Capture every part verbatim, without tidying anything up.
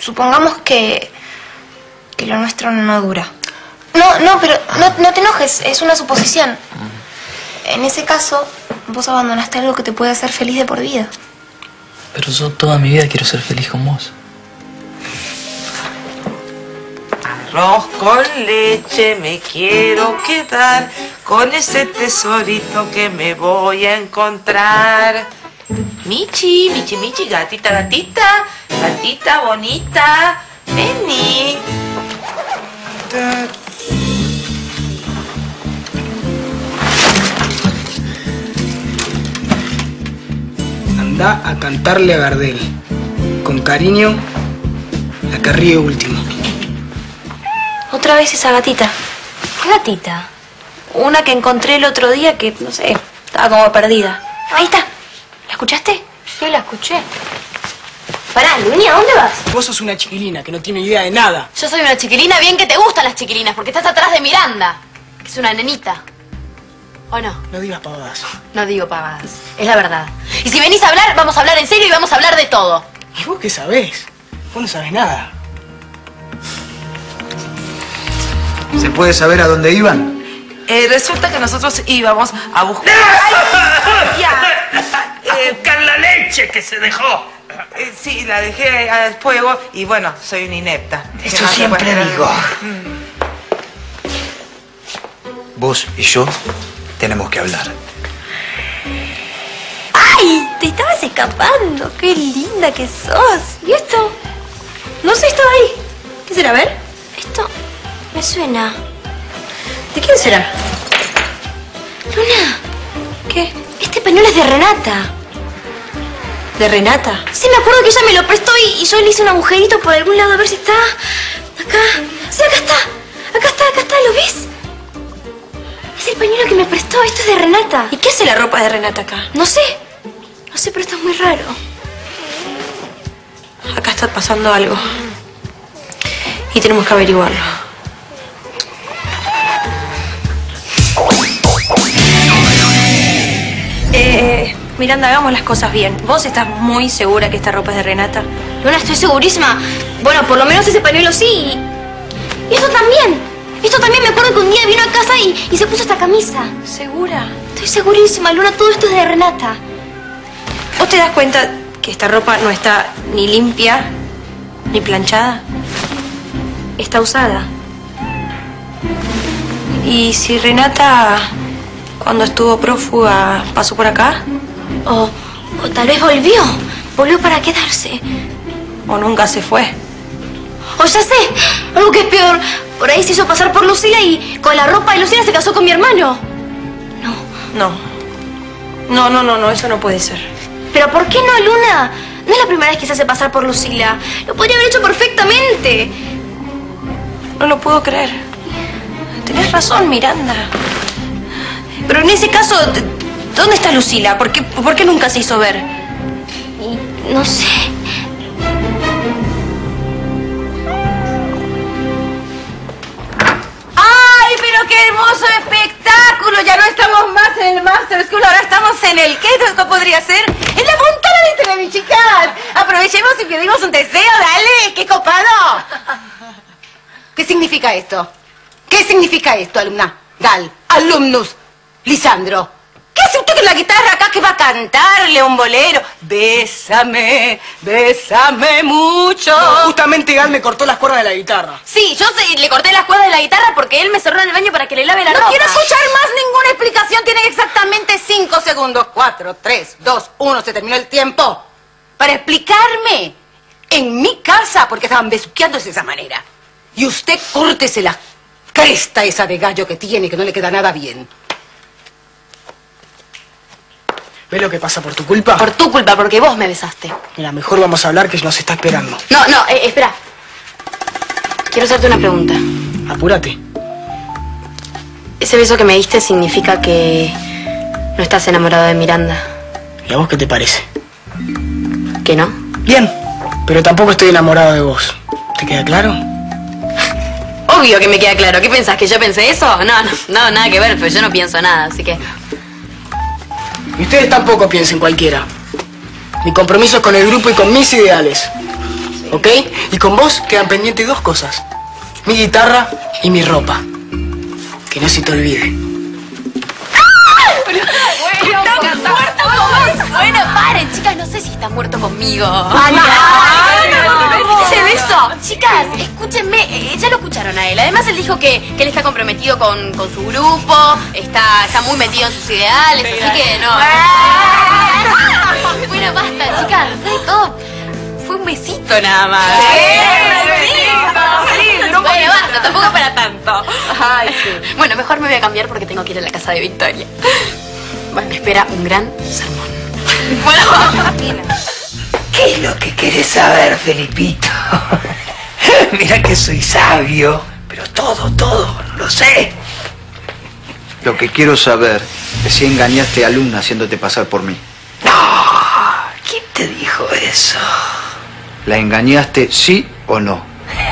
supongamos que... que lo nuestro no dura. No, no, pero no, no te enojes, es una suposición. En ese caso, vos abandonaste algo que te puede hacer feliz de por vida. Pero yo toda mi vida quiero ser feliz con vos. Arroz con leche me quiero quedar con ese tesorito que me voy a encontrar. Michi, Michi, Michi, gatita, gatita, gatita bonita, vení. Anda a cantarle a Gardel. Con cariño, la que ríe último. Otra vez esa gatita. ¿Qué gatita? Una que encontré el otro día que, no sé, estaba como perdida. Ahí está. ¿La escuchaste? Sí, la escuché. Pará, Luni, ¿a dónde vas? Vos sos una chiquilina que no tiene idea de nada. Yo soy una chiquilina bien que te gustan las chiquilinas, porque estás atrás de Miranda, que es una nenita. ¿O no? No digas pavadas. No digo pavadas, es la verdad. Y si venís a hablar, vamos a hablar en serio y vamos a hablar de todo. ¿Y vos qué sabés? Vos no sabés nada. ¿Se puede saber a dónde iban? Eh, resulta que nosotros íbamos a buscar... ¡Ay, a buscar la leche que se dejó! Eh, sí, la dejé al fuego y bueno, soy una inepta. Eso siempre digo. Vos y yo tenemos que hablar. ¡Ay! Te estabas escapando. ¡Qué linda que sos! ¿Y esto? No sé, estaba ahí. ¿Qué será? A ver. Esto me suena. ¿De quién será? Luna. ¿Qué? Este pañuelo es de Renata. ¿De Renata? Sí, me acuerdo que ella me lo prestó y, y yo le hice un agujerito por algún lado a ver si está... Acá. Sí, acá está. Acá está, acá está. ¿Lo ves? Es el pañuelo que me prestó. Esto es de Renata. ¿Y qué hace la ropa de Renata acá? No sé. No sé, pero esto es muy raro. Acá está pasando algo. Y tenemos que averiguarlo. Eh... Miranda, hagamos las cosas bien. ¿Vos estás muy segura que esta ropa es de Renata? Luna, estoy segurísima. Bueno, por lo menos ese pañuelo sí. Y esto también. Esto también me acuerdo que un día vino a casa y, y se puso esta camisa. ¿Segura? Estoy segurísima, Luna. Todo esto es de Renata. ¿Vos te das cuenta que esta ropa no está ni limpia ni planchada? Está usada. ¿Y si Renata, cuando estuvo prófuga, pasó por acá? O, o tal vez volvió. Volvió para quedarse. O nunca se fue. O ya sé, algo que es peor. Por ahí se hizo pasar por Lucila y con la ropa de Lucila se casó con mi hermano. No. No. No, no, no, no, eso no puede ser. ¿Pero por qué no, Luna? No es la primera vez que se hace pasar por Lucila. Lo podría haber hecho perfectamente. No lo puedo creer. Tenés razón, Miranda. Pero en ese caso... ¿Dónde está Lucila? ¿Por qué, ¿Por qué nunca se hizo ver? Y no sé. ¡Ay, pero qué hermoso espectáculo! Ya no estamos más en el Master School, ahora estamos en el... ¿Qué esto podría ser? ¡En la fontana de Televi, chicas! Aprovechemos y pedimos un deseo, dale. ¡Qué copado! ¿Qué significa esto? ¿Qué significa esto, alumna? Gal, alumnus, Lisandro. ¿Qué hace usted con la guitarra acá que va a cantarle un bolero? Bésame, bésame mucho. No, justamente Gal me cortó las cuerdas de la guitarra. Sí, yo se, le corté las cuerdas de la guitarra porque él me cerró en el baño para que le lave la no ropa. No quiero escuchar más ninguna explicación. Tiene exactamente cinco segundos. Cuatro, tres, dos, uno. Se terminó el tiempo. Para explicarme en mi casa porque estaban besuqueándose de esa manera. Y usted córtese la cresta esa de gallo que tiene, que no le queda nada bien. ¿Ves lo que pasa por tu culpa? Por tu culpa, porque vos me besaste. Mira, mejor vamos a hablar que nos está esperando. No, no, eh, espera. Quiero hacerte una pregunta. Apúrate. Ese beso que me diste significa que no estás enamorado de Miranda. ¿Y a vos qué te parece? ¿Que no? Bien, pero tampoco estoy enamorado de vos. ¿Te queda claro? Obvio que me queda claro. ¿Qué pensás? ¿Que yo pensé eso? No, no, no, nada que ver, pero yo no pienso nada, así que... Y ustedes tampoco piensen cualquiera. Mi compromiso es con el grupo y con mis ideales. Sí. ¿ok? Y con vos quedan pendientes dos cosas. Mi guitarra y mi ropa. Que no se te olvide. Bueno, paren, chicas, no sé si está muerto conmigo. Ay, ay, no, ¡Ese beso! Chicas, escúchenme, eh, ya lo escucharon a él. Además, él dijo que, que él está comprometido con, con su grupo, está, está muy metido en sus ideales, así que no. Bueno, basta, chicas, después de todo, fue un besito nada más. Bueno, basta, tampoco es para tanto. Ay, sí. Bueno, mejor me voy a cambiar porque tengo que ir a la casa de Victoria. Bueno, me espera un gran sermón. Bueno, ¿qué es lo que querés saber, Felipito? Mira que soy sabio, pero todo, todo, lo sé. Lo que quiero saber es si engañaste a Luna haciéndote pasar por mí. No, ¿quién te dijo eso? ¿La engañaste, sí o no?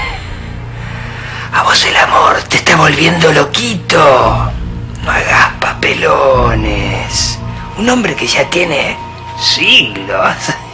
A vos el amor te está volviendo loquito. No hagas papelones. Un hombre que ya tiene siglos.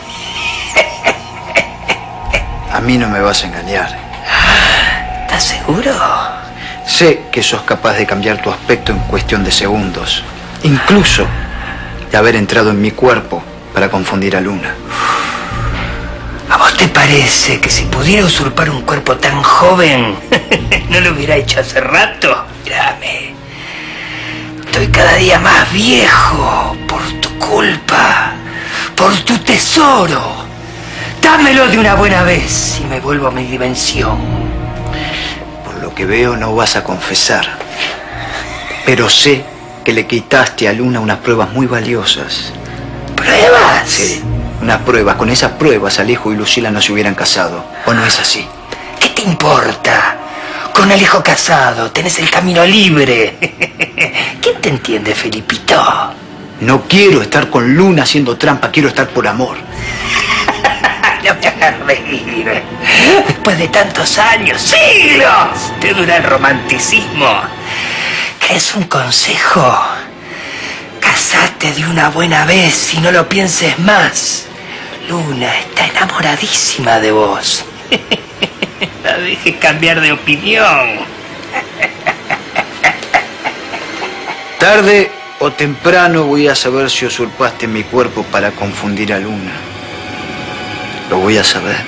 A mí no me vas a engañar. ¿Estás seguro? Sé que sos capaz de cambiar tu aspecto en cuestión de segundos. Incluso de haber entrado en mi cuerpo para confundir a Luna. ¿A vos te parece que si pudiera usurpar un cuerpo tan joven, no lo hubiera hecho hace rato? Mírame. Estoy cada día más viejo por tu culpa, por tu tesoro. Dámelo de una buena vez y me vuelvo a mi dimensión. Por lo que veo no vas a confesar. Pero sé que le quitaste a Luna unas pruebas muy valiosas. ¿Pruebas? Sí, unas pruebas. Con esas pruebas Alejo y Lucila no se hubieran casado. ¿O no es así? ¿Qué te importa? Con Alejo casado tenés el camino libre. ¿Quién te entiende, Felipito? No quiero estar con Luna haciendo trampa, quiero estar por amor. No me hagas reír. Después de tantos años, siglos, te dura el romanticismo. ¿Querés un consejo? Casate de una buena vez y no lo pienses más. Luna está enamoradísima de vos. La dejes cambiar de opinión. Tarde o temprano voy a saber si usurpaste mi cuerpo para confundir a Luna. Lo voy a saber.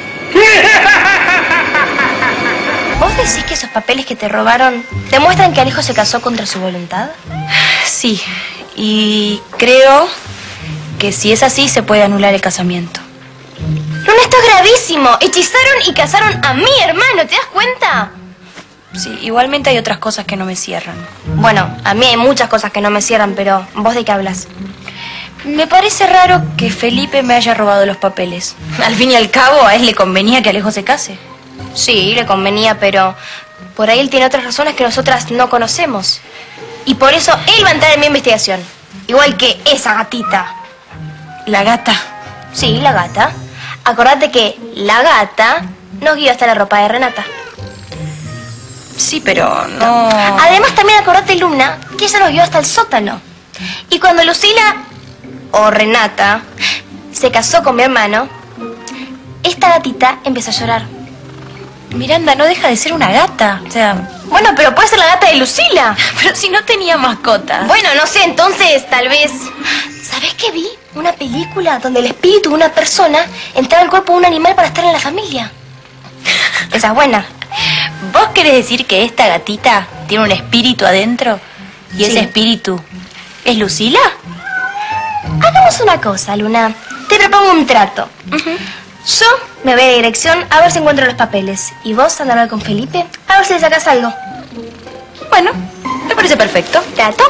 ¿Vos decís que esos papeles que te robaron demuestran que Alejo se casó contra su voluntad? Sí, y creo que si es así se puede anular el casamiento. Luna, esto es gravísimo. Hechizaron y casaron a mi hermano, ¿te das cuenta? Sí, igualmente hay otras cosas que no me cierran. Bueno, a mí hay muchas cosas que no me cierran, pero ¿vos de qué hablas? Me parece raro que Felipe me haya robado los papeles. Al fin y al cabo, a él le convenía que Alejo se case. Sí, le convenía, pero por ahí él tiene otras razones que nosotras no conocemos. Y por eso él va a entrar en mi investigación. Igual que esa gatita. ¿La gata? Sí, la gata. Acordate que la gata nos guió hasta la ropa de Renata. Sí, pero no... Además, también acordate, Luna, que ella nos guió hasta el sótano. Y cuando Lucila, o Renata, se casó con mi hermano, esta gatita empezó a llorar. Miranda, no deja de ser una gata. O sea... Bueno, pero puede ser la gata de Lucila. Pero si no tenía mascotas. Bueno, no sé, entonces, tal vez... ¿Sabés qué vi? Una película donde el espíritu de una persona entraba al cuerpo de un animal para estar en la familia. Esa es buena. ¿Vos querés decir que esta gatita tiene un espíritu adentro? ¿Y sí, ese espíritu es Lucila? Hagamos una cosa, Luna. Te propongo un trato. Uh-huh. Yo me voy de dirección a ver si encuentro los papeles. Y vos anda a hablar con Felipe a ver si le sacas algo. Bueno, me parece perfecto. ¿Trato?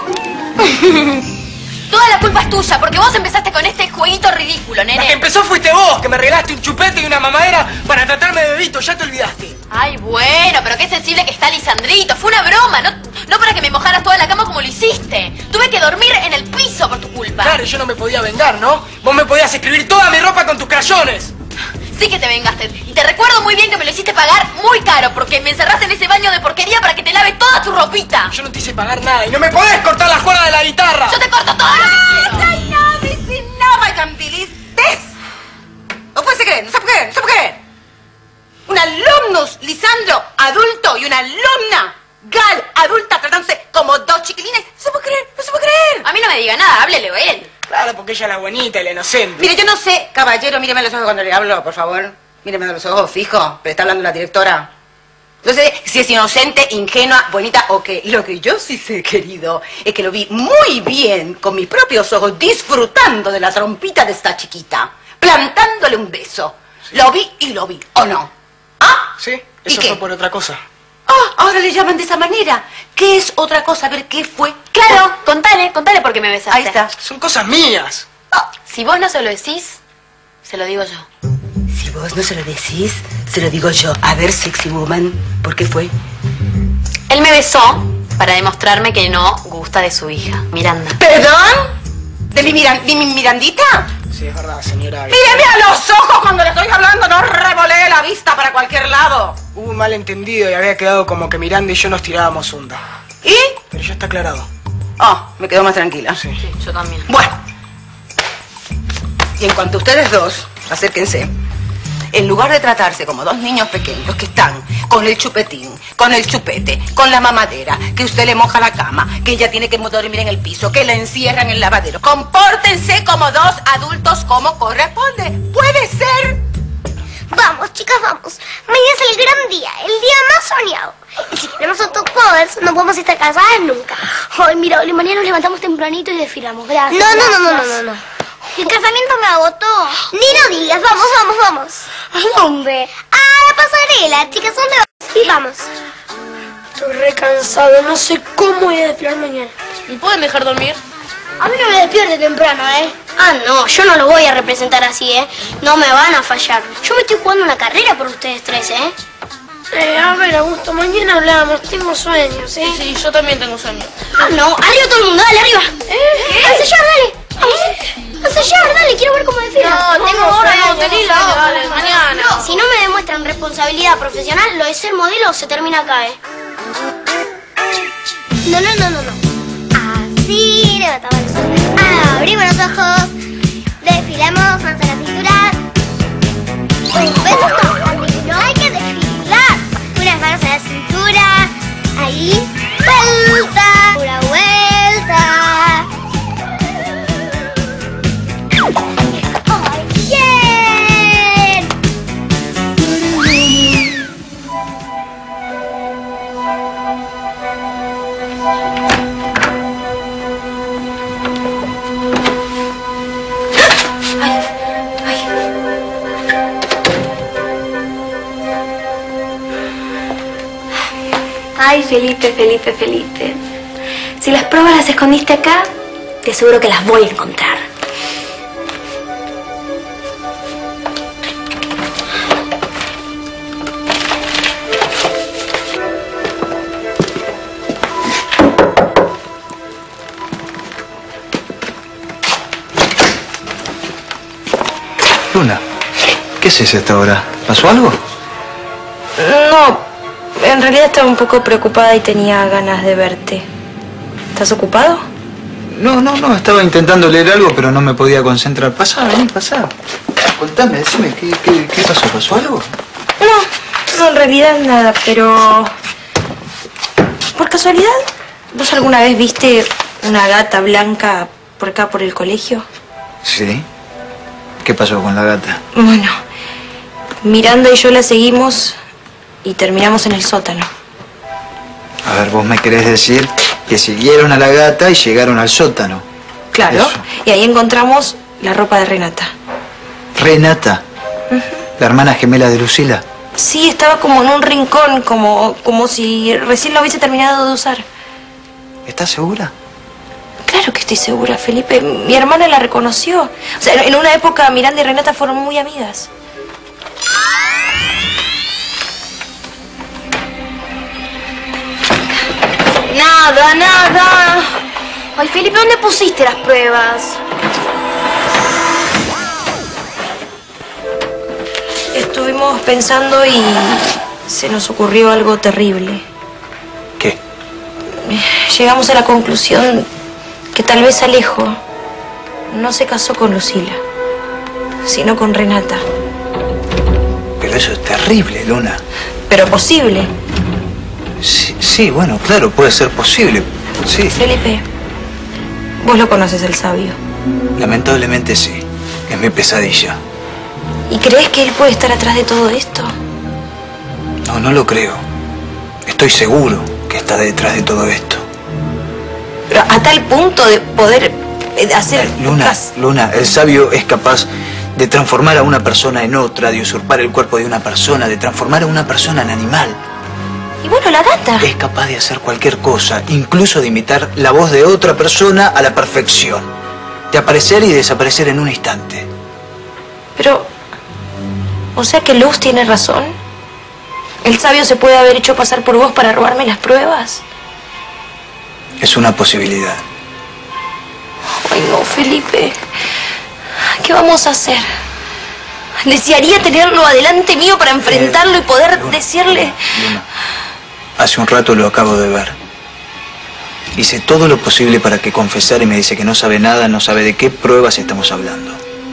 Toda la culpa es tuya, porque vos empezaste con este jueguito ridículo, nene. La que empezó fuiste vos, que me regalaste un chupete y una mamadera para tratarme de bebito, ya te olvidaste. Ay, bueno, pero qué sensible que está Lisandrito. Fue una broma, no, no para que me mojaras toda la cama como lo hiciste. Tuve que dormir en el piso por tu culpa. Claro, yo no me podía vengar, ¿no? Vos me podías escribir toda mi ropa con tus crayones. Sí que te vengaste. Y te recuerdo muy bien que me lo hiciste pagar muy caro, porque me encerraste en ese baño de porquería para que te lave toda tu ropita. Yo no te hice pagar nada y no me podés cortar las cuerdas de la guitarra. Yo te corto todo lo que quiero. I know this is not I can believe this. No puede ser creer, no se puede creer, no se puede creer. Lisandro, adulto, y una alumna, Gal, adulta, tratándose como dos chiquilines. No se puede creer, no se puede creer. A mí no me diga nada, háblele a él. Claro, porque ella es la bonita y la inocente. Mire, yo no sé, caballero, míreme a los ojos cuando le hablo, por favor. Míreme a los ojos, fijo, pero está hablando la directora. No sé si es inocente, ingenua, bonita o qué. Lo que yo sí sé, querido, es que lo vi muy bien con mis propios ojos, disfrutando de la trompita de esta chiquita, plantándole un beso. Sí. Lo vi y lo vi, ¿o no? ¿Ah? Sí, eso fue por otra cosa. Ah, ahora le llaman de esa manera. ¿Qué es otra cosa? A ver, ¿qué fue? Claro, contale, contale por qué me besaste. Ahí está. Son cosas mías. Ah, si vos no se lo decís, se lo digo yo. Si vos no se lo decís, se lo digo yo. A ver, sexy woman, ¿por qué fue? Él me besó para demostrarme que no gusta de su hija, Miranda. ¿Perdón? ¿De mi, Miran de mi Mirandita? Sí, es verdad, señora. ¡Míreme a los ojos cuando le estoy hablando! ¡No revolee la vista para cualquier lado! Hubo un malentendido y había quedado como que Miranda y yo nos tirábamos onda. ¿Y? Pero ya está aclarado. Ah, me quedo más tranquila. Sí. Sí, yo también. Bueno. Y en cuanto a ustedes dos, acérquense. En lugar de tratarse como dos niños pequeños que están con el chupetín, con el chupete, con la mamadera, que usted le moja la cama, que ella tiene que dormir en el piso, que la encierran en el lavadero, compórtense como dos adultos como corresponde. ¿Puede ser? Vamos, chicas, vamos. Mañana es el gran día, el día más soñado. Y si queremos autocovers, no podemos estar casadas nunca. Ay, mira, Oli, mañana nos levantamos tempranito y desfilamos. Gracias. No, no, no, no, no, no, no. El casamiento me agotó. Ni lo digas, vamos, vamos, vamos. ¿A dónde? A la pasarela, chicas, ¿dónde vamos? Sí, vamos. Estoy re cansado, no sé cómo voy a desfilar mañana. ¿Me pueden dejar dormir? A mí no me despierte temprano, ¿eh? Ah, no, yo no lo voy a representar así, ¿eh? No me van a fallar. Yo me estoy jugando una carrera por ustedes tres, ¿eh? Eh, a ver, Augusto, mañana hablamos, tengo sueños, ¿eh? Sí, sí, yo también tengo sueños. Ah, no, arriba todo el mundo, dale, arriba. ¿Eh? ¡A sellar, dale! Vamos, a sellar, dale, quiero ver cómo desfila. No, tengo hora, no, tenés dale, mañana. No, si no me demuestran responsabilidad profesional, lo de ser modelo se termina acá, ¿eh? No, no, no, no, no. Así, levantamos los ojos, abrimos los ojos, desfilamos, manos a la cintura. Un beso no, no hay que desfilar. Unas manos a la cintura, ahí, vuelta, una vuelta. ¡Ay, bien! Ay, Felipe, Felipe, Felipe. Si las pruebas las escondiste acá, te aseguro que las voy a encontrar. Luna, ¿qué haces a esta hora? ¿Pasó algo? No, en realidad estaba un poco preocupada y tenía ganas de verte. ¿Estás ocupado? No, no, no, estaba intentando leer algo, pero no me podía concentrar. Pasá, vení, pasá. Contame, decime, ¿qué, qué, qué pasó? ¿Pasó algo? No, no, en realidad nada, pero... ¿Por casualidad? ¿Vos alguna vez viste una gata blanca por acá, por el colegio? Sí. ¿Qué pasó con la gata? Bueno, Miranda y yo la seguimos y terminamos en el sótano. A ver, vos me querés decir que siguieron a la gata y llegaron al sótano. Claro, Eso. Y ahí encontramos la ropa de Renata. ¿Renata? Uh-huh. ¿La hermana gemela de Lucila? Sí, estaba como en un rincón, como, como si recién lo hubiese terminado de usar. ¿Estás segura? Claro que estoy segura, Felipe. Mi hermana la reconoció. O sea, en una época Miranda y Renata fueron muy amigas. Nada, nada. Ay, Felipe, ¿dónde pusiste las pruebas? Estuvimos pensando y se nos ocurrió algo terrible. ¿Qué? Llegamos a la conclusión que tal vez Alejo no se casó con Lucila, sino con Renata. Pero eso es terrible, Luna. pero posible. Sí, sí, bueno, claro, puede ser posible. Sí. Felipe, vos lo conoces, el sabio. Lamentablemente sí. Es mi pesadilla. ¿Y crees que él puede estar atrás de todo esto? No, no lo creo. Estoy seguro que está detrás de todo esto. Pero a tal punto de poder hacer... Luna, Luna, el sabio es capaz de transformar a una persona en otra, de usurpar el cuerpo de una persona, de transformar a una persona en animal. Y bueno, la gata. Es capaz de hacer cualquier cosa, incluso de imitar la voz de otra persona a la perfección. De aparecer y desaparecer en un instante. Pero... ¿o sea que Luz tiene razón? ¿El sabio se puede haber hecho pasar por vos para robarme las pruebas? Es una posibilidad. Ay, no, Felipe. ¿Qué vamos a hacer? Desearía tenerlo adelante mío para enfrentarlo eh, y poder Luna, decirle... Luna, hace un rato lo acabo de ver. Hice todo lo posible para que confesara y me dice que no sabe nada, no sabe de qué pruebas estamos hablando.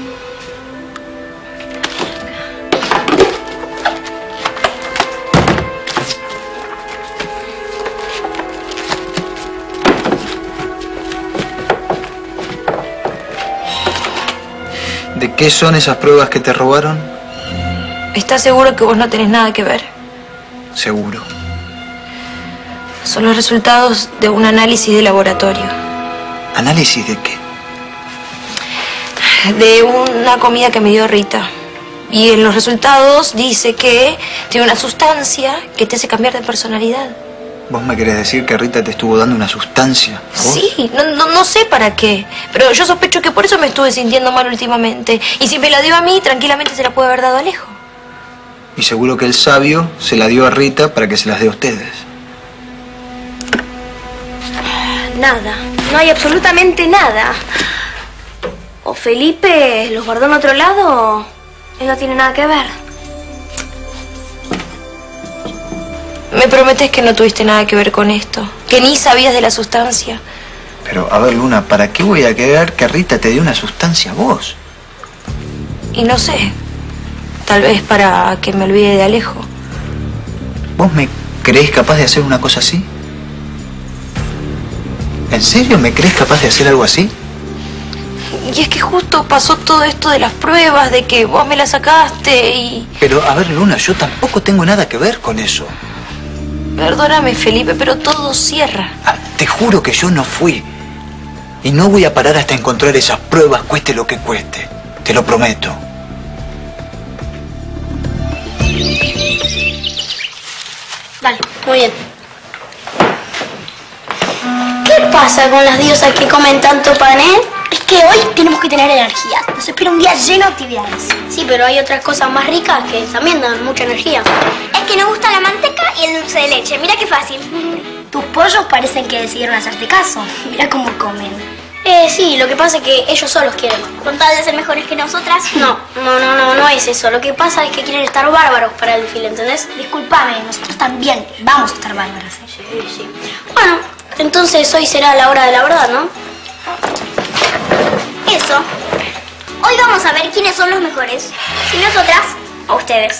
¿De qué son esas pruebas que te robaron? ¿Estás seguro que vos no tenés nada que ver? Seguro. Son los resultados de un análisis de laboratorio. ¿Análisis de qué? De una comida que me dio Rita. Y en los resultados dice que tiene una sustancia que te hace cambiar de personalidad. ¿Vos me querés decir que Rita te estuvo dando una sustancia? Sí, no, no, no sé para qué. Pero yo sospecho que por eso me estuve sintiendo mal últimamente. Y si me la dio a mí, tranquilamente se la puede haber dado a Alejo. Y seguro que el sabio se la dio a Rita para que se las dé a ustedes. Nada. No hay absolutamente nada. O Felipe los guardó en otro lado o él no tiene nada que ver. Me prometes que no tuviste nada que ver con esto, que ni sabías de la sustancia. Pero, a ver, Luna, ¿para qué voy a querer que Rita te dé una sustancia a vos? Y no sé, tal vez para que me olvide de Alejo. ¿Vos me creés capaz de hacer una cosa así? ¿En serio me crees capaz de hacer algo así? Y es que justo pasó todo esto de las pruebas, de que vos me las sacaste y... Pero, a ver, Luna, yo tampoco tengo nada que ver con eso. Perdóname, Felipe, pero todo cierra. Ah, te juro que yo no fui. Y no voy a parar hasta encontrar esas pruebas, cueste lo que cueste. Te lo prometo. Vale, muy bien. ¿Qué pasa con las diosas que comen tanto pan, eh? Es que hoy tenemos que tener energía. Nos espera un día lleno de actividades. Sí, pero hay otras cosas más ricas que también dan mucha energía. Es que nos gusta la manteca y el dulce de leche. Mira qué fácil. Tus pollos parecen que decidieron hacerte caso. Mira cómo comen. Eh, sí, lo que pasa es que ellos solos quieren. ¿Con tal de ser mejores que nosotras? No, no, no, no, no es eso. Lo que pasa es que quieren estar bárbaros para el desfile, ¿entendés? Discúlpame, nosotros también vamos a estar bárbaros. ¿eh? Sí, sí. Bueno, entonces hoy será la hora de la verdad, ¿no? Eso. Hoy vamos a ver quiénes son los mejores. Si nosotras o ustedes.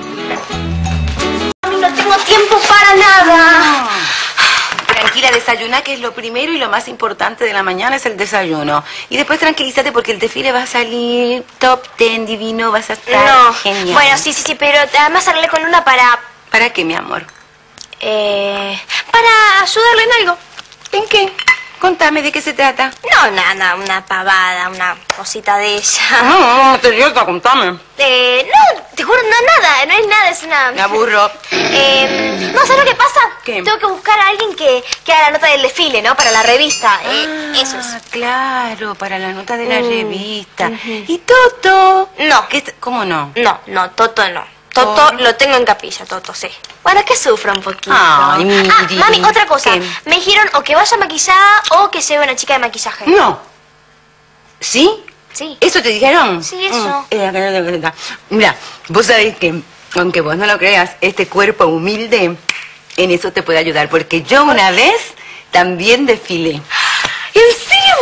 No tengo tiempo para nada. Tranquila, desayuna, que es lo primero y lo más importante de la mañana es el desayuno. Y después tranquilízate porque el desfile va a salir top ten, divino, vas a estar no. genial. Bueno, sí, sí, sí, pero además hablé con Luna para... ¿Para qué, mi amor? Eh... Para ayudarle en algo. ¿En qué? Contame, ¿de qué se trata? No, nada, una pavada, una cosita de ella. No, no, no te diviertas, contame. Eh, no, te juro, no, nada, no es nada, es una... Me aburro. Eh, no, ¿sabes lo que pasa? ¿Qué? Tengo que buscar a alguien que, que haga la nota del desfile, ¿no? Para la revista, eh, ah, eso es. Claro, para la nota de la Mm. revista. Uh-huh. ¿Y Toto? No. ¿Qué est- ¿Cómo no? No, no, Toto no. Toto ¿Por? lo tengo en capilla, Toto, sí. Bueno, que sufra un poquito. Ay, mi ah, mami, otra cosa. ¿Qué? Me dijeron o que vaya maquillada o que lleve una chica de maquillaje. No. ¿Sí? Sí. ¿Eso te dijeron? Sí, eso. Mm. Mira, vos sabés que, aunque vos no lo creas, este cuerpo humilde en eso te puede ayudar. Porque yo una vez también desfilé. ¿En serio,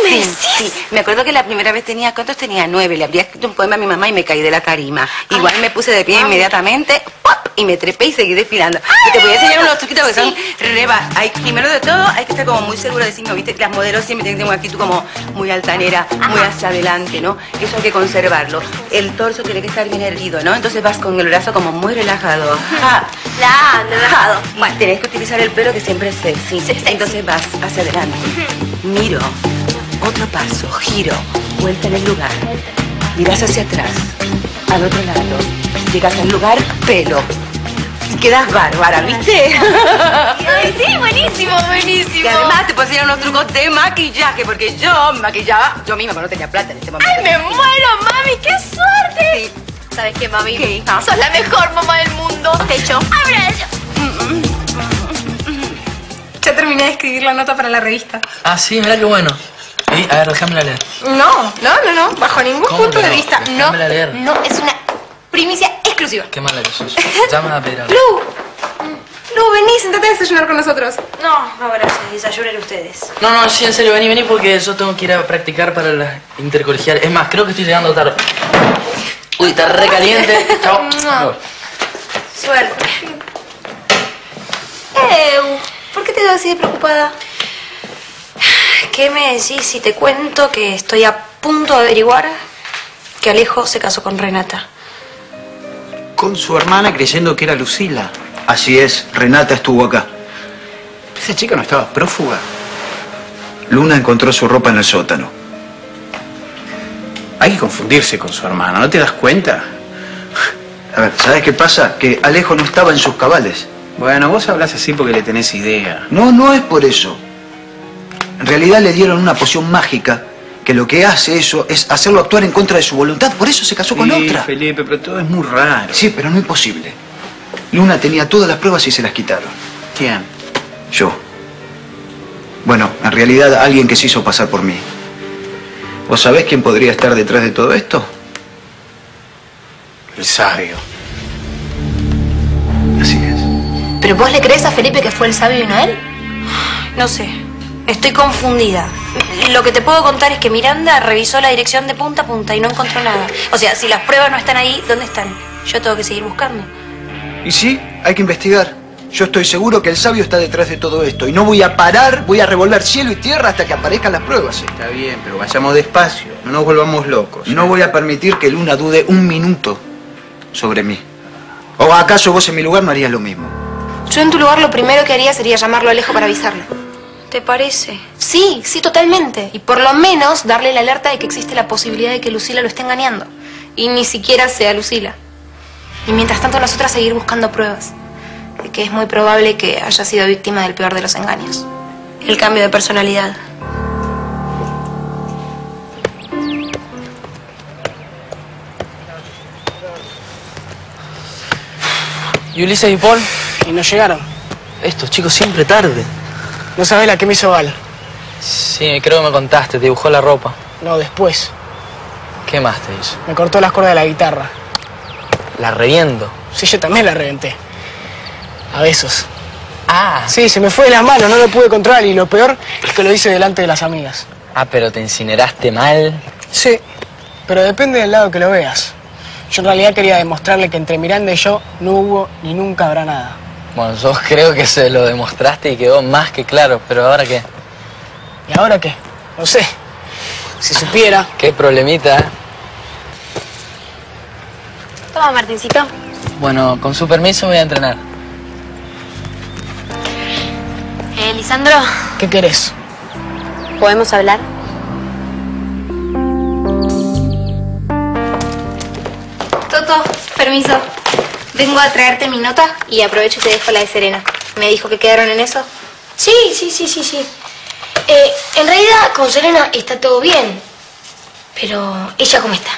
me sí, decís? Sí. Me acuerdo que la primera vez tenía, ¿cuántos tenía? Nueve. Le habría escrito un poema a mi mamá y me caí de la tarima. Ay. Igual me puse de pie Ay. inmediatamente, ¡pop! Y me trepé y seguí desfilando. Y te voy a enseñar unos truquitos que sí. son reba. Hay, primero de todo, hay que estar como muy seguro de sí mismo, ¿viste? Las modelos siempre tienen una actitud como muy altanera, Ajá. muy hacia adelante, ¿no? Eso hay que conservarlo. El torso tiene que estar bien erguido, ¿no? Entonces vas con el brazo como muy relajado. Ja. La, relajado. Bueno, tenés que utilizar el pelo que siempre es sexy. Sí, sexy. Entonces vas hacia adelante. Miro, otro paso, giro, vuelta en el lugar. Miras hacia atrás, al otro lado. Llegas al lugar, pelo. Y quedas bárbara, ¿viste? Ay, sí, buenísimo, buenísimo. Y además te pusieron unos trucos de maquillaje, porque yo me maquillaba yo misma, pero no tenía plata en este momento. ¡Ay, me muero, mami! ¡Qué suerte! Sí. ¿Sabes qué, mami? ¿Qué? ¿Ah? Sos la mejor mamá del mundo. Te echo. ¡Abrazo! Ya terminé de escribir la nota para la revista. Ah, sí, mirá qué bueno. Sí, a ver, déjamela leer. No, no, no, no. Bajo ningún punto de no? vista. No, leer. no, es una primicia exclusiva. Qué mala que sos. Ya me va a pedir algo. Lu, Lu, vení, sentate a desayunar con nosotros. No, no, gracias. Desayunen ustedes. No, no, sí, en serio, vení, vení, porque yo tengo que ir a practicar para la intercolegial. Es más, creo que estoy llegando tarde. Uy, está re caliente. Chao. No. Suerte. Ew, ¿por qué te veo así de preocupada? ¿Qué me decís si te cuento que estoy a punto de averiguar que Alejo se casó con Renata? Con su hermana creyendo que era Lucila. Así es, Renata estuvo acá. Esa chica no estaba prófuga. Luna encontró su ropa en el sótano. Hay que confundirse con su hermana, ¿no te das cuenta? A ver, ¿sabes qué pasa? Que Alejo no estaba en sus cabales. Bueno, vos hablas así porque le tenés idea. No, no es por eso. En realidad le dieron una poción mágica que lo que hace eso es hacerlo actuar en contra de su voluntad. Por eso se casó con sí, otra. Felipe, pero todo es muy raro. Sí, pero no es posible. Luna tenía todas las pruebas y se las quitaron. ¿Quién? Yo. Bueno, en realidad alguien que se hizo pasar por mí. ¿Vos sabés quién podría estar detrás de todo esto? El sabio. Así es. ¿Pero vos le crees a Felipe que fue el sabio y no él? No sé. Estoy confundida. Lo que te puedo contar es que Miranda revisó la dirección de punta a punta y no encontró nada. O sea, si las pruebas no están ahí, ¿dónde están? Yo tengo que seguir buscando. Y sí, hay que investigar. Yo estoy seguro que el sabio está detrás de todo esto. Y no voy a parar, voy a revolver cielo y tierra hasta que aparezcan las pruebas. Está bien, pero vayamos despacio. No nos volvamos locos. No voy a permitir que Luna dude un minuto sobre mí. ¿O acaso vos en mi lugar no harías lo mismo? Yo en tu lugar lo primero que haría sería llamarlo a Alejo para avisarle. ¿Te parece? Sí, sí, totalmente. Y por lo menos darle la alerta de que existe la posibilidad de que Lucila lo esté engañando. Y ni siquiera sea Lucila. Y mientras tanto nosotras seguir buscando pruebas de que es muy probable que haya sido víctima del peor de los engaños. El cambio de personalidad. ¿Y Ulises y Paul? Y no llegaron. Estos chicos siempre tarde. ¿No sabés la que me hizo Val? Sí, creo que me contaste, te dibujó la ropa. No, después. ¿Qué más te hizo? Me cortó las cuerdas de la guitarra. La reviento. Sí, yo también la reventé. A besos. Ah. Sí, se me fue de las manos, no lo pude controlar y lo peor es que lo hice delante de las amigas. Ah, pero te incineraste mal. Sí, pero depende del lado que lo veas. Yo en realidad quería demostrarle que entre Miranda y yo no hubo ni nunca habrá nada. Bueno, yo creo que se lo demostraste y quedó más que claro, pero ¿ahora qué? ¿Y ahora qué? No sé. Si supiera... Qué problemita, ¿eh? Toma, Martincito. Bueno, con su permiso voy a entrenar. Eh, Lisandro. ¿Qué querés? ¿Podemos hablar? Toto, permiso. Vengo a traerte mi nota y aprovecho y te dejo la de Serena. ¿Me dijo que quedaron en eso? Sí, sí, sí, sí, sí. Eh, en realidad con Serena está todo bien. Pero, ¿ella cómo está?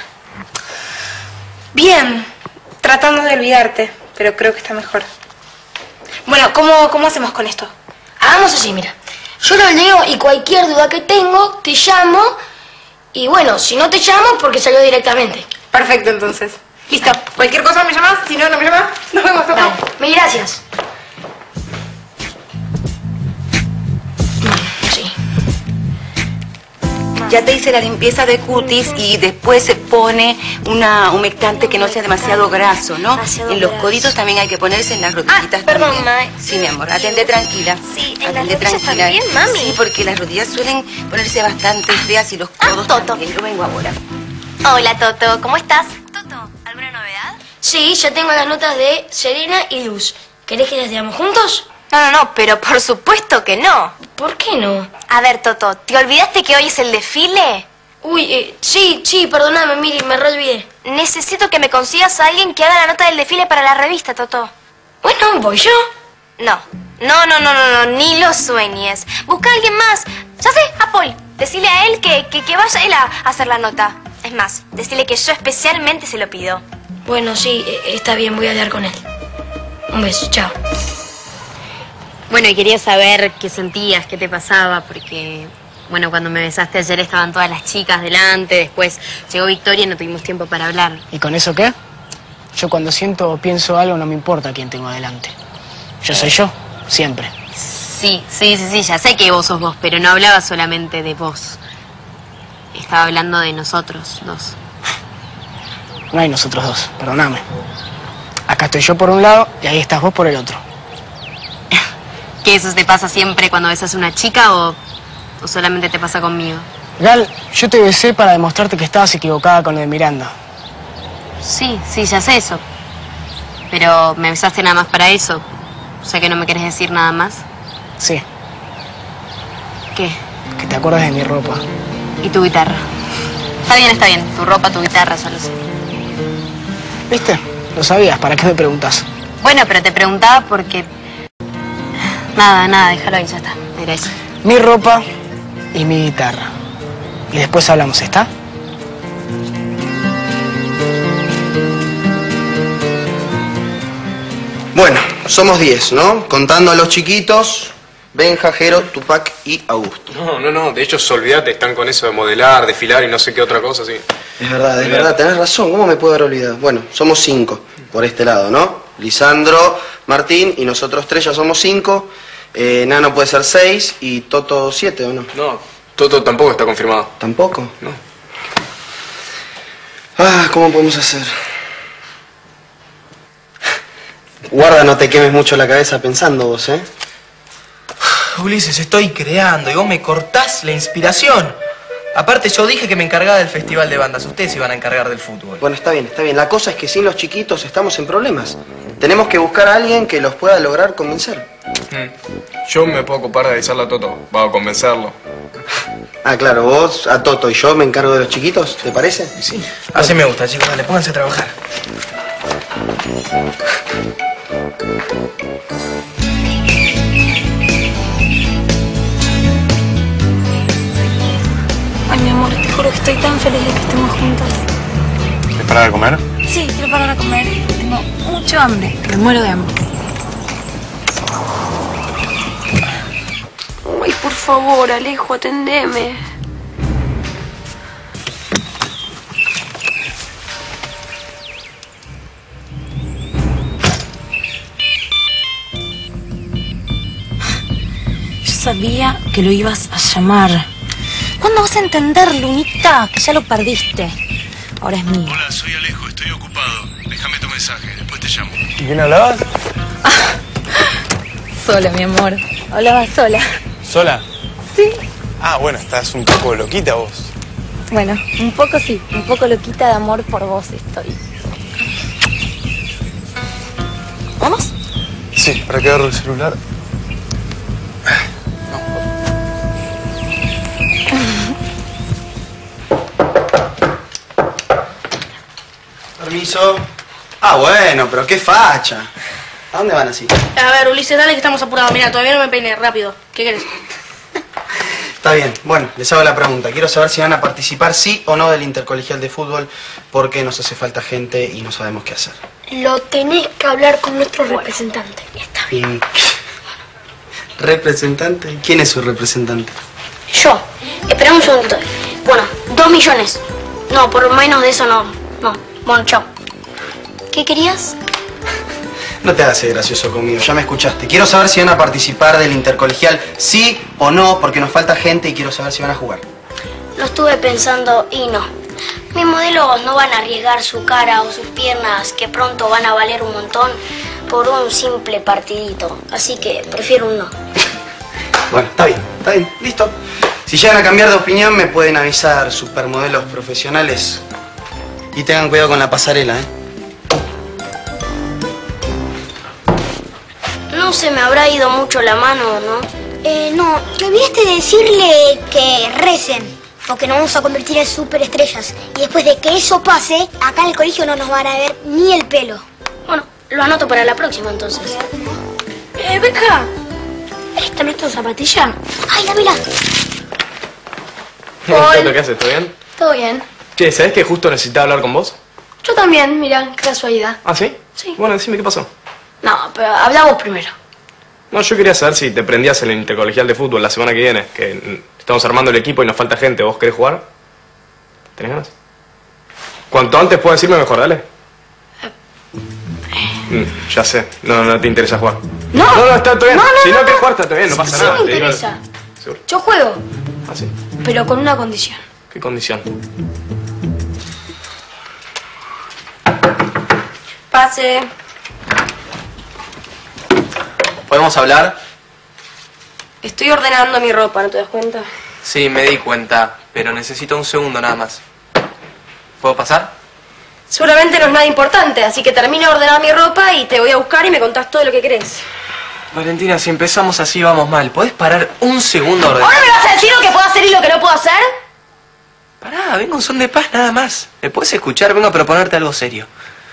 Bien, tratando de olvidarte, pero creo que está mejor. Bueno, ¿cómo, cómo hacemos con esto? Hagamos así, mira. Yo lo leo y cualquier duda que tengo, te llamo. Y bueno, si no te llamo, porque salió directamente. Perfecto, entonces. Listo. Cualquier cosa me llamas, si no, no me llamas. Nos vemos, Toto. Vale, mil gracias. Sí. Ya te hice la limpieza de cutis y después se pone una humectante que no sea demasiado graso, ¿no? Demasiado en los graso. coditos también hay que ponerse en las rodillitas. Ah, perdón, también. ma. Sí, mi amor, atende tranquila. Sí, en las atende rodillas tranquila. también, mami. Sí, porque las rodillas suelen ponerse bastante feas y los codos Toto. también. Yo vengo ahora. Hola, Toto. ¿Cómo estás? Toto, ¿alguna novedad? Sí, ya tengo las notas de Serena y Luz. ¿Querés que las veamos juntos? No, no, no, pero por supuesto que no. ¿Por qué no? A ver, Toto, ¿te olvidaste que hoy es el desfile? Uy, eh, sí, sí, perdóname, Miri, me re olvidé. Necesito que me consigas a alguien que haga la nota del desfile para la revista, Toto. Bueno, voy yo. No, no, no, no, no, no, ni lo sueñes. Busca a alguien más. Ya sé, a Paul. Decile a él que, que, que vaya él a hacer la nota. Es más, decile que yo especialmente se lo pido. Bueno, sí, eh, está bien, voy a hablar con él. Un beso, chao. Bueno, y quería saber qué sentías, qué te pasaba, porque, bueno, cuando me besaste ayer estaban todas las chicas delante, después llegó Victoria y no tuvimos tiempo para hablar. ¿Y con eso qué? Yo cuando siento o pienso algo no me importa quién tengo adelante. Yo soy yo, siempre. Sí, sí, sí, sí, ya sé que vos sos vos, pero no hablaba solamente de vos. Estaba hablando de nosotros dos. No hay nosotros dos, perdóname. Acá estoy yo por un lado y ahí estás vos por el otro. ¿Que eso te pasa siempre cuando besas a una chica o, o solamente te pasa conmigo? Gal, yo te besé para demostrarte que estabas equivocada con lo de Miranda. Sí, sí, ya sé eso. Pero me besaste nada más para eso. O sea que no me querés decir nada más. Sí, ¿Qué? que te acuerdas de mi ropa. Y tu guitarra. Está bien, está bien. Tu ropa, tu guitarra, ya lo sé. ¿Viste? Lo sabías, ¿para qué me preguntas? Bueno, pero te preguntaba porque... Nada, nada, déjalo ahí, ya está. Era eso. Mi ropa y mi guitarra. Y después hablamos, ¿está? Bueno, somos diez, ¿no? Contando a los chiquitos, Benja, Jero, Tupac y Augusto. No, no, no. De hecho, olvidate, están con eso de modelar, desfilar y no sé qué otra cosa, sí. Es verdad, es verdad, tenés razón. ¿Cómo me puedo haber olvidado? Bueno, somos cinco por este lado, ¿no? Lisandro, Martín y nosotros tres ya somos cinco. Eh, Nano puede ser seis y Toto siete, ¿o no? No, Toto tampoco está confirmado. ¿Tampoco? No. Ah, ¿cómo podemos hacer? Guarda, no te quemes mucho la cabeza pensando vos, ¿eh? Ulises, estoy creando y vos me cortás la inspiración. Aparte, yo dije que me encargaba del festival de bandas. Ustedes se iban a encargar del fútbol. Bueno, está bien, está bien. La cosa es que sin los chiquitos estamos en problemas. Tenemos que buscar a alguien que los pueda lograr convencer. Mm. Yo me puedo ocupar de avisarle a Toto. Va a convencerlo. Ah, claro, vos, a Toto y yo me encargo de los chiquitos, ¿te parece? Sí. Así me gusta, chicos. Dale, pónganse a trabajar. Ay, mi amor, te juro que estoy tan feliz de que estemos juntas. ¿Es para comer? Sí, quiero parar a comer. Tengo mucho hambre. Me muero de hambre. Ay, por favor, Alejo, atendeme. Yo sabía que lo ibas a llamar. ¿Cuándo vas a entender, Lunita, que ya lo perdiste? Ahora es mío. Hola, soy Alejo, estoy ocupado. Déjame tu mensaje, después te llamo. ¿Y quién hablabas? Sola, mi amor. Hablaba sola. ¿Sola? Sí. Ah, bueno, estás un poco loquita vos. Bueno, un poco sí. Un poco loquita de amor por vos estoy. ¿Vamos? Sí, para que agarro el celular. Permiso. Ah, bueno, pero qué facha. ¿A dónde van así? A ver, Ulises, dale que estamos apurados. Mira, todavía no me peiné. Rápido. ¿Qué querés? Está bien. Bueno, les hago la pregunta. Quiero saber si van a participar sí o no del intercolegial de fútbol porque nos hace falta gente y no sabemos qué hacer. Lo tenés que hablar con nuestro representante. Está bien. ¿Representante? ¿Quién es su representante? Yo. Espera un segundito. Bueno, dos millones. No, por menos de eso no. No. Bueno, chao. ¿Qué querías? No te hagas gracioso conmigo, ya me escuchaste. Quiero saber si van a participar del intercolegial sí o no, porque nos falta gente y quiero saber si van a jugar. Lo estuve pensando y no. Mis modelos no van a arriesgar su cara o sus piernas, que pronto van a valer un montón, por un simple partidito. Así que prefiero un no. Bueno, está bien, está bien, listo. Si llegan a cambiar de opinión, me pueden avisar supermodelos profesionales. Y tengan cuidado con la pasarela, ¿eh? No se me habrá ido mucho la mano, ¿no? Eh, no, te olvidaste de decirle que recen, porque nos vamos a convertir en superestrellas. Y después de que eso pase, acá en el colegio no nos van a ver ni el pelo. Bueno, lo anoto para la próxima, entonces. Eh, Beca, ¿esta no es tu zapatilla? Ay, dámela. Hola, ¿qué haces? ¿Todo bien? Todo bien. Che, ¿sabés que justo necesitaba hablar con vos? Yo también, mira, qué casualidad. ¿Ah, sí? Sí. Bueno, decime qué pasó. No, pero hablamos primero. No, yo quería saber si te prendías en el intercolegial de fútbol la semana que viene, que estamos armando el equipo y nos falta gente. ¿Vos querés jugar? ¿Tenés ganas? Cuanto antes puedas decirme mejor, dale. Mm, ya sé, no, no te interesa jugar. No, no, no, está todo bien. No, no, si no, no, querés no. jugar, está todo bien, no pasa Sí nada. me te digo- interesa. ¿Seguro? Yo juego, Ah, sí. pero con una condición. ¿Qué condición? Pase. ¿Podemos hablar? Estoy ordenando mi ropa, ¿no te das cuenta? Sí, me di cuenta, pero necesito un segundo nada más. ¿Puedo pasar? Seguramente no es nada importante, así que termino de ordenar mi ropa y te voy a buscar y me contás todo lo que querés. Valentina, si empezamos así vamos mal. ¿Podés parar un segundo a ordenar? ¿Ahora me vas a decir lo que puedo hacer y lo que no puedo hacer? Pará, vengo un son de paz nada más. ¿Me puedes escuchar? Vengo a proponerte algo serio.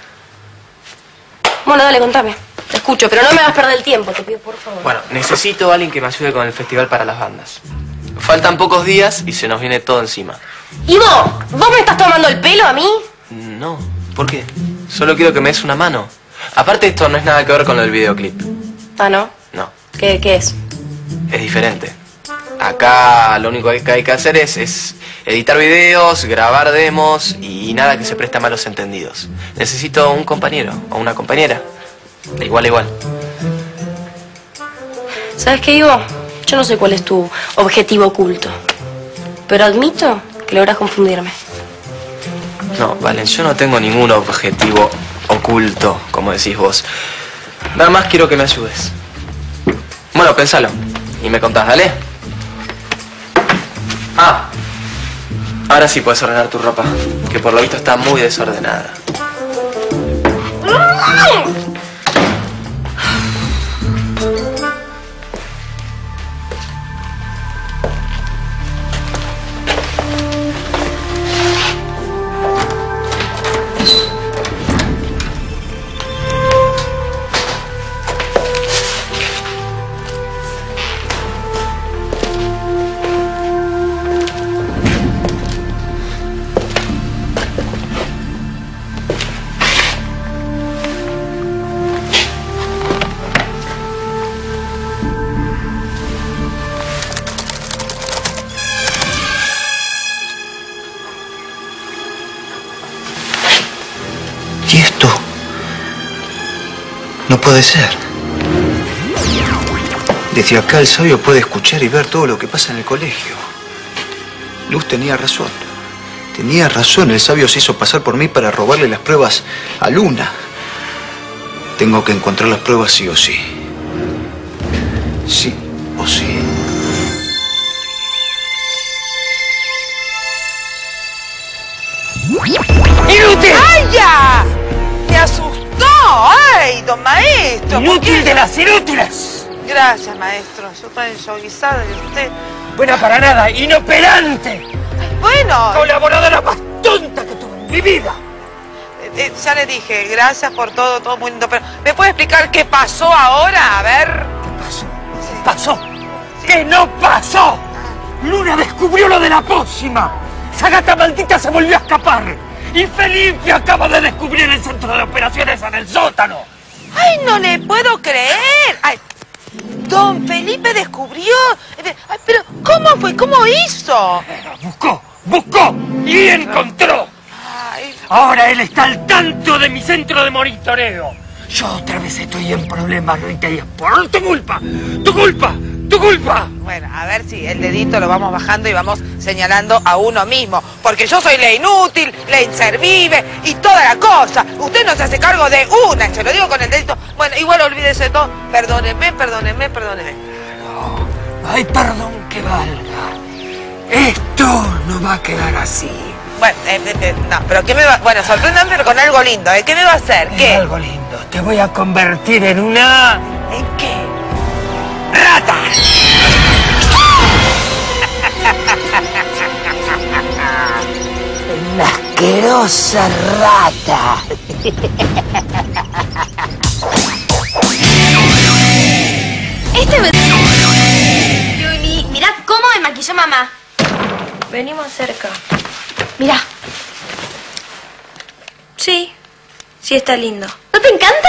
Bueno, dale, contame. Te escucho, pero no me hagas perder el tiempo, te pido por favor. Bueno, necesito a alguien que me ayude con el festival para las bandas. Faltan pocos días y se nos viene todo encima. ¿Y vos? ¿Vos me estás tomando el pelo a mí? No, ¿por qué? Solo quiero que me des una mano. Aparte, esto no es nada que ver con lo del videoclip. Ah, ¿no? No, ¿Qué, qué es? es diferente. Acá lo único que hay que hacer es, es editar videos, grabar demos y nada que se preste a malos entendidos. Necesito un compañero o una compañera. De igual a igual. ¿Sabes qué, Ivo? Yo no sé cuál es tu objetivo oculto, pero admito que logras confundirme. No, Valen, yo no tengo ningún objetivo oculto, como decís vos. Nada más quiero que me ayudes. Bueno, pensalo. Y me contás, dale. Ah. Ahora sí puedes ordenar tu ropa, que por lo visto está muy desordenada. ¿Y esto? No puede ser. Desde acá el sabio puede escuchar y ver todo lo que pasa en el colegio. Luz tenía razón. Tenía razón, el sabio se hizo pasar por mí para robarle las pruebas a Luna. Tengo que encontrar las pruebas sí o sí. Sí o sí. ¡Inútil! ¡Ay, ya! ¡Me asustó! ¡Ay, don maestro! ¡Inútil de las inútiles! Gracias, maestro. Yo tan ensoguizada de usted. Buena para nada, inoperante. Bueno. Colaboradora más tonta que tuve en mi vida. Eh, eh, ya le dije, gracias por todo, todo muy lindo. Pero, ¿me puede explicar qué pasó ahora? A ver. ¿Qué pasó? ¿Pasó? ¡Que no pasó! Luna descubrió lo de la pócima. Esa gata maldita se volvió a escapar. Y Felipe acaba de descubrir el centro de operaciones en el sótano. ¡Ay, no le puedo creer! Ay, don Felipe descubrió... Ay, pero, ¿cómo fue? ¿Cómo hizo? Buscó, buscó y encontró. Ay. Ahora él está al tanto de mi centro de monitoreo. Yo otra vez estoy en problemas, Rita, y es por tu culpa, tu culpa, tu culpa. Bueno, a ver si el dedito lo vamos bajando y vamos señalando a uno mismo. Porque yo soy la inútil, la inservible y toda la cosa. Usted no se hace cargo de una, se lo digo con el dedito. Bueno, igual olvídese de todo. Perdóneme, perdóneme, perdóneme. No hay perdón que valga. Esto no va a quedar así. Bueno, eh, eh, no, pero ¿qué me va? Bueno, sorpréndame con algo lindo, ¿eh? ¿Qué me va a hacer? ¿Qué? Algo lindo. Te voy a convertir en una... ¿En qué? ¡Rata! Una asquerosa rata. Este me... Luli, mirá cómo me maquilló mamá. Venimos cerca. Mirá. Sí, sí está lindo. ¿No te encanta?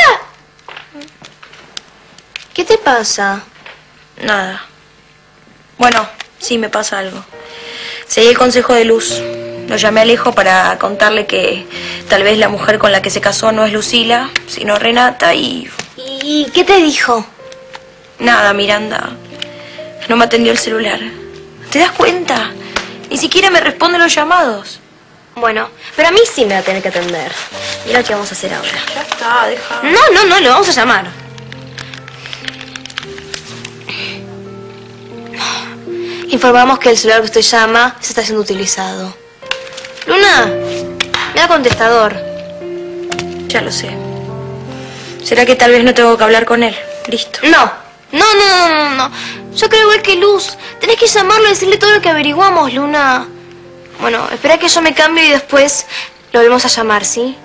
¿Qué te pasa? Nada. Bueno, sí me pasa algo. Seguí el consejo de Luz. Lo llamé a Alejo para contarle que tal vez la mujer con la que se casó no es Lucila, sino Renata y... ¿Y qué te dijo? Nada, Miranda. No me atendió el celular. ¿Te das cuenta? Ni siquiera me responde los llamados. Bueno, pero a mí sí me va a tener que atender. Mira lo que vamos a hacer ahora. Ya está, deja. No, no, no, lo vamos a llamar. Informamos que el celular que usted llama se está siendo utilizado. Luna, mira contestador. Ya lo sé. ¿Será que tal vez no tengo que hablar con él? Listo. No, no, no, no, no, no. Yo creo igual que Luz. Tenés que llamarlo y decirle todo lo que averiguamos, Luna. Bueno, espera que yo me cambie y después lo volvemos a llamar, ¿sí?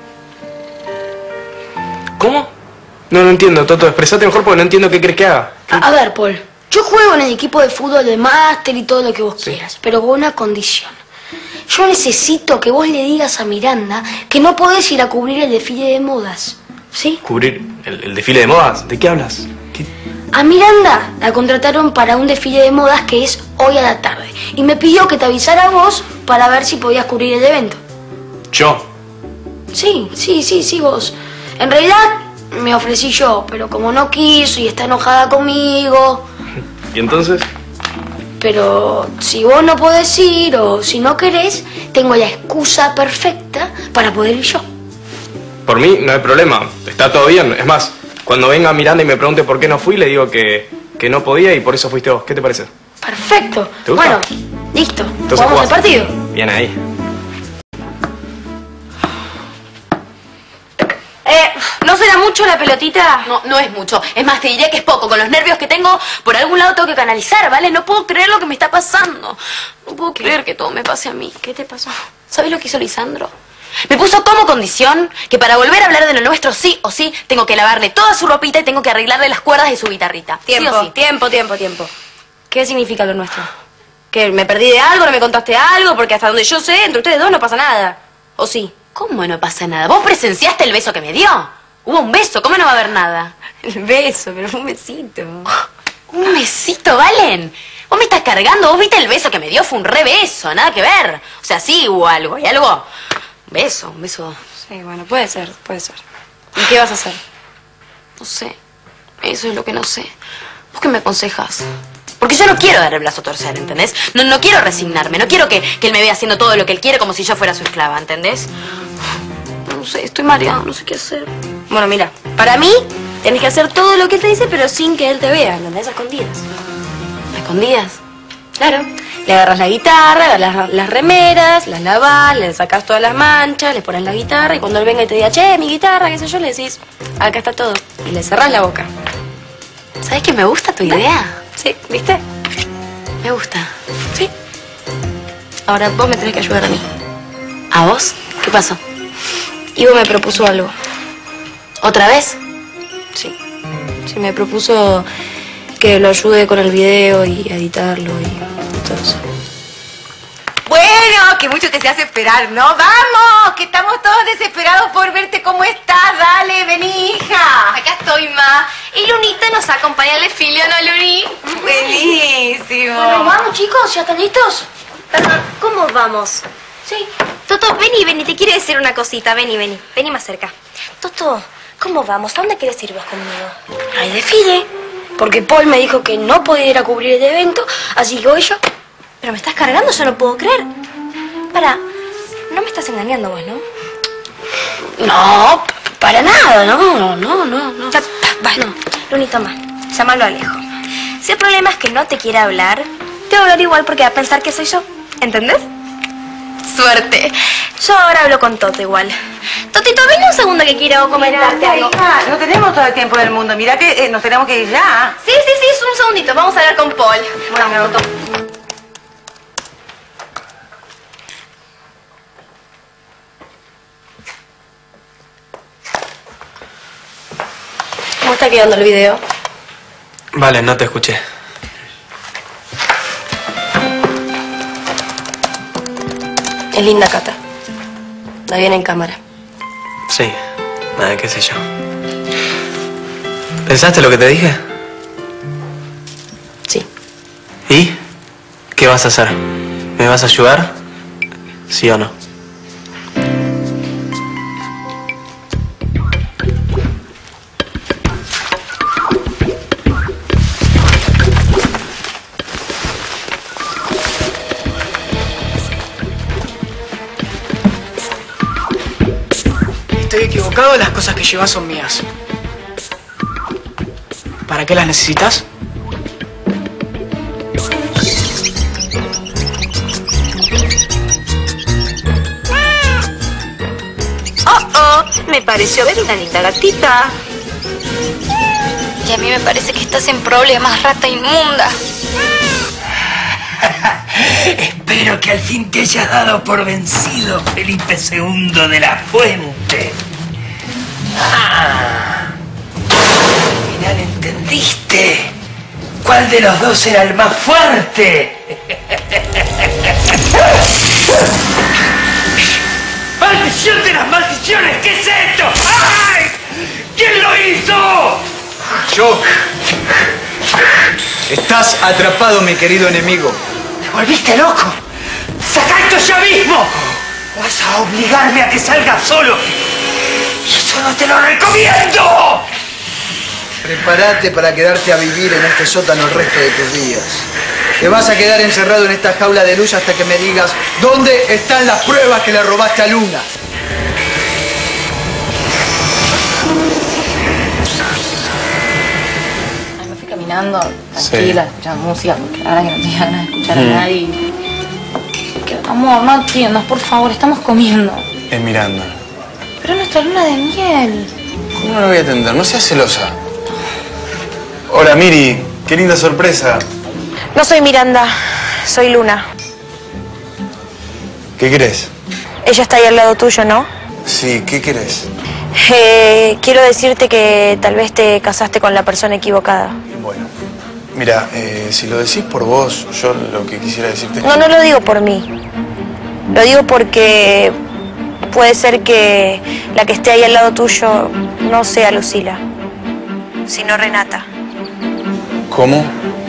¿Cómo? No, no entiendo, Toto. Expresate mejor porque no entiendo qué crees que haga. A, a ver, Paul. Yo juego en el equipo de fútbol de máster y todo lo que vos sí. quieras, pero con una condición. Yo necesito que vos le digas a Miranda que no podés ir a cubrir el desfile de modas, ¿sí? ¿Cubrir el, el desfile de modas? ¿De qué hablas? ¿Qué? A Miranda la contrataron para un desfile de modas que es hoy a la tarde. Y me pidió que te avisara a vos para ver si podías cubrir el evento. ¿Yo? Sí, sí, sí, sí, vos. En realidad me ofrecí yo, pero como no quiso y está enojada conmigo... ¿Y entonces? Pero si vos no podés ir o si no querés, tengo la excusa perfecta para poder ir yo. Por mí no hay problema, está todo bien. Es más, cuando venga Miranda y me pregunte por qué no fui, le digo que, que no podía y por eso fuiste vos. ¿Qué te parece? Perfecto. ¿Te gusta? Bueno, listo. Entonces, ¿Jugamos el partido? Bien ahí. Eh, ¿no será mucho la pelotita? No, no es mucho. Es más, te diría que es poco. Con los nervios que tengo, por algún lado tengo que canalizar, ¿vale? No puedo creer lo que me está pasando. No puedo ¿Qué? creer que todo me pase a mí. ¿Qué te pasó? ¿Sabes lo que hizo Lisandro? Me puso como condición que para volver a hablar de lo nuestro, sí o sí, tengo que lavarle toda su ropita y tengo que arreglarle las cuerdas de su guitarrita. Tiempo, ¿Sí o sí? tiempo, tiempo, tiempo. ¿Qué significa lo nuestro? ¿Que me perdí de algo? ¿No me contaste algo? Porque hasta donde yo sé, entre ustedes dos no pasa nada. ¿O sí? ¿Cómo no pasa nada? ¿Vos presenciaste el beso que me dio? Hubo un beso, ¿cómo no va a haber nada? El beso, pero fue un besito. ¿Un besito, Valen? Vos me estás cargando, vos viste el beso que me dio, fue un re beso, nada que ver. O sea, sí hubo algo, ¿hay algo? Un beso, un beso. Sí, bueno, puede ser, puede ser. ¿Y qué vas a hacer? No sé, eso es lo que no sé. ¿Vos qué me aconsejas? Porque yo no quiero dar el brazo a torcer, ¿entendés? No, no quiero resignarme, no quiero que, que él me vea haciendo todo lo que él quiere como si yo fuera su esclava, ¿entendés? No sé, estoy mareada, no sé qué hacer. Bueno, mira, para mí tenés que hacer todo lo que él te dice, pero sin que él te vea, ¿entendés? A escondidas. ¿A escondidas? Claro. Le agarras la guitarra, las, las remeras, las lavas, le sacas todas las manchas, le pones la guitarra y cuando él venga y te diga, che, mi guitarra, qué sé yo, le decís, acá está todo. Y le cerrás la boca. ¿Sabes que me gusta tu idea? Sí, ¿viste? Me gusta. Sí. Ahora vos me tenés que ayudar a mí. ¿A vos? ¿Qué pasó? Ivo me propuso algo. ¿Otra vez? Sí. Sí, me propuso que lo ayude con el video y editarlo y todo eso. Bueno, que mucho te se hace esperar, ¿no? ¡Vamos! Que estamos todos desesperados por verte cómo estás. Dale, vení, hija. Acá estoy, ma. Y Lunita nos acompaña al desfile, ¿no, Luni? Buenísimo. Bueno, vamos, chicos, ¿ya están listos? Perdón, ¿cómo vamos? Sí. Toto, vení, vení, te quiero decir una cosita. Vení, vení, vení más cerca. Toto, ¿cómo vamos? ¿A dónde quieres ir vos conmigo? Al desfile. Porque Paul me dijo que no podía ir a cubrir el evento, así que hoy yo... Pero me estás cargando, yo no puedo creer. Para, no me estás engañando vos, ¿no? No, para nada, no, no, no, no. Ya, va, no. Luni, toma, llámalo a Alejo. Si el problema es que no te quiere hablar, te va a hablar igual porque va a pensar que soy yo. ¿Entendés? Suerte. Yo ahora hablo con Toto igual. Totito, ven un segundo que quiero comentarte algo. Hija, no tenemos todo el tiempo del mundo. Mirá que eh, nos tenemos que ir ya. Sí, sí, sí, es un segundito. Vamos a hablar con Paul. Vamos, Toto. ¿Cómo está quedando el video? Vale, no te escuché. Es linda, Cata. La viene en cámara. Sí, nada, qué sé yo. ¿Pensaste lo que te dije? Sí. ¿Y? ¿Qué vas a hacer? ¿Me vas a ayudar? ¿Sí o no? Estoy equivocado, las cosas que llevas son mías. ¿Para qué las necesitas? Oh, oh, me pareció ver una linda gatita. Y a mí me parece que estás en problemas, rata inmunda. Espero que al fin te hayas dado por vencido, Felipe segundo de la Fuente. Ah, al final entendiste cuál de los dos era el más fuerte. ¡Maldición de las maldiciones! ¿Qué es esto? ¡Ay! ¿Quién lo hizo? Yo. Estás atrapado, mi querido enemigo. ¿Te volviste loco? ¡Saca esto ya mismo! ¡Vas a obligarme a que salgas solo! ¡Y eso no te lo recomiendo! Prepárate para quedarte a vivir en este sótano el resto de tus días. Te vas a quedar encerrado en esta jaula de luz hasta que me digas dónde están las pruebas que le robaste a Luna. Me fui caminando, tranquila, Sí. escuchando música, porque ahora que no tenía ganas de escuchar Mm. a nadie. Que, amor, no atiendas, por favor, estamos comiendo. Es Miranda. Pero es nuestra luna de miel. ¿Cómo no la voy a atender? No seas celosa. Hola, Miri. Qué linda sorpresa. No soy Miranda, soy Luna. ¿Qué querés? Ella está ahí al lado tuyo, ¿no? Sí, ¿qué querés? Eh, quiero decirte que tal vez te casaste con la persona equivocada. Bueno, mira, eh, si lo decís por vos, yo lo que quisiera decirte es No, que... no lo digo por mí. Lo digo porque puede ser que la que esté ahí al lado tuyo no sea Lucila, sino Renata. ¿Cómo?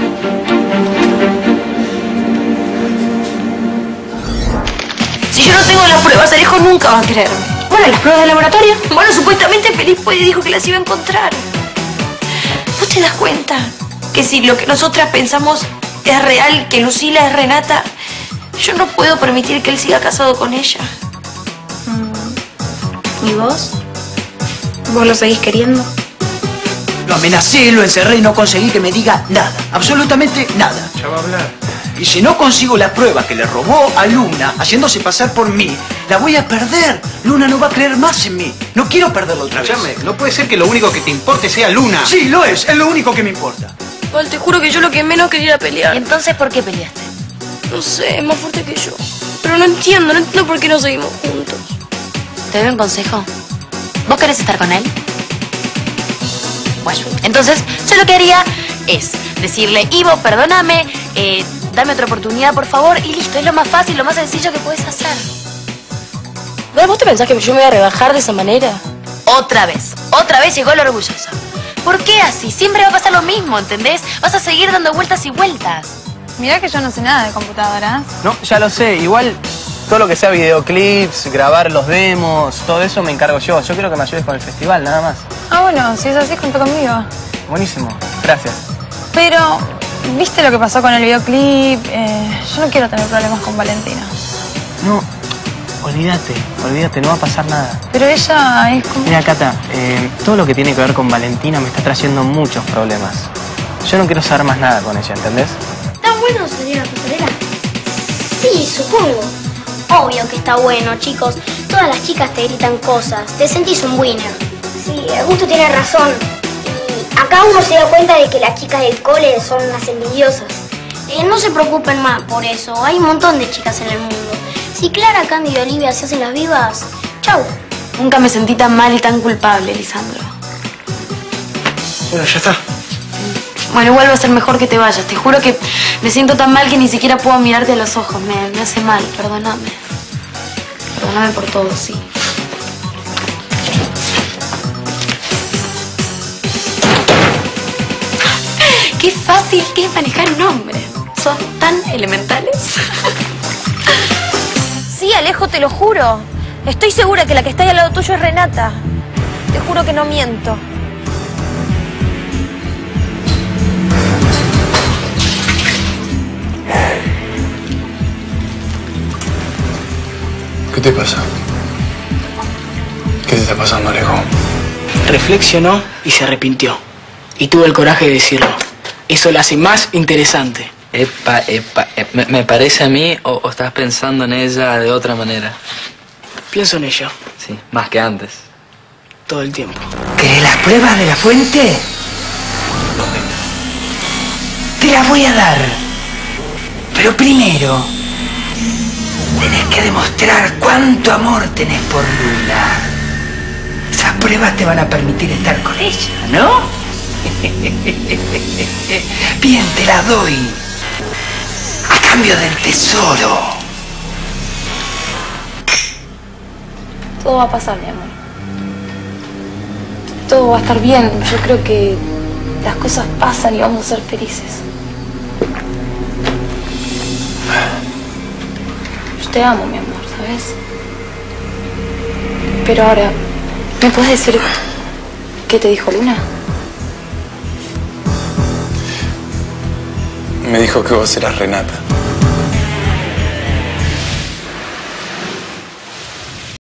Si yo no tengo las pruebas, Alejo nunca va a creerme. Bueno, las pruebas de laboratorio. Bueno, supuestamente Felipe dijo que las iba a encontrar. ¿Vos te das cuenta que si lo que nosotras pensamos es real, que Lucila es Renata, yo no puedo permitir que él siga casado con ella? ¿Y vos? ¿Vos lo seguís queriendo? Lo amenacé, lo encerré y no conseguí que me diga nada. Absolutamente nada. Ya va a hablar. Y si no consigo la prueba que le robó a Luna, haciéndose pasar por mí, la voy a perder. Luna no va a creer más en mí. No quiero perderla otra vez. Escuchame, no puede ser que lo único que te importe sea Luna. Sí, lo es. Es lo único que me importa. Paul, te juro que yo lo que menos quería era pelear. ¿Y entonces por qué peleaste? No sé, es más fuerte que yo. Pero no entiendo, no entiendo por qué no seguimos juntos. ¿Te doy un consejo? ¿Vos querés estar con él? Bueno, entonces yo lo que haría es decirle, Ivo, perdóname, eh, dame otra oportunidad, por favor, y listo. Es lo más fácil, lo más sencillo que puedes hacer. ¿Vos te pensás que yo me voy a rebajar de esa manera? Otra vez, otra vez llegó el orgulloso. ¿Por qué así? Siempre va a pasar lo mismo, ¿entendés? Vas a seguir dando vueltas y vueltas. Mirá que yo no sé nada de computadoras. No, ya lo sé. Igual todo lo que sea videoclips, grabar los demos, todo eso me encargo yo. Yo quiero que me ayudes con el festival, nada más. Ah, bueno, si es así, cuenta conmigo. Buenísimo. Gracias. Pero, ¿viste lo que pasó con el videoclip? Eh, yo no quiero tener problemas con Valentina. No, olvídate, olvídate, no va a pasar nada. Pero ella es como... Mira, Cata, eh, todo lo que tiene que ver con Valentina me está trayendo muchos problemas. Yo no quiero saber más nada con ella, ¿entendés? ¿Está bueno salir a la pasarela? Sí, supongo. Obvio que está bueno, chicos. Todas las chicas te gritan cosas. Te sentís un winner. Sí, Augusto tiene razón. Y acá uno se da cuenta de que las chicas del cole son unas envidiosas. Eh, no se preocupen más por eso. Hay un montón de chicas en el mundo. Si Clara, Candy y Olivia se hacen las vivas, chau. Nunca me sentí tan mal y tan culpable, Lisandro. Bueno, ya está. Bueno, igual va a ser mejor que te vayas. Te juro que me siento tan mal que ni siquiera puedo mirarte a los ojos. Me, me hace mal, perdóname. Perdóname por todo, sí. Qué fácil que es manejar un hombre. Son tan elementales. Sí, Alejo, te lo juro. Estoy segura que la que está ahí al lado tuyo es Renata. Te juro que no miento. ¿Qué te pasa? ¿Qué te está pasando, Alejo? Reflexionó y se arrepintió. Y tuvo el coraje de decirlo. Eso la hace más interesante. Epa, epa, epa. ¿Me, me parece a mí o, o estás pensando en ella de otra manera? Pienso en ella. Sí, más que antes. Todo el tiempo. ¿Querés las pruebas de la fuente? Te las voy a dar. Pero primero, tenés que demostrar cuánto amor tenés por Luna. Esas pruebas te van a permitir estar con ella, ¿no? Bien, te las doy. A cambio del tesoro. Todo va a pasar, mi amor. Todo va a estar bien. Yo creo que las cosas pasan y vamos a ser felices. Yo te amo, mi amor, ¿sabes? Pero ahora, ¿me puedes decir qué te dijo Luna? Me dijo que vos eras Renata.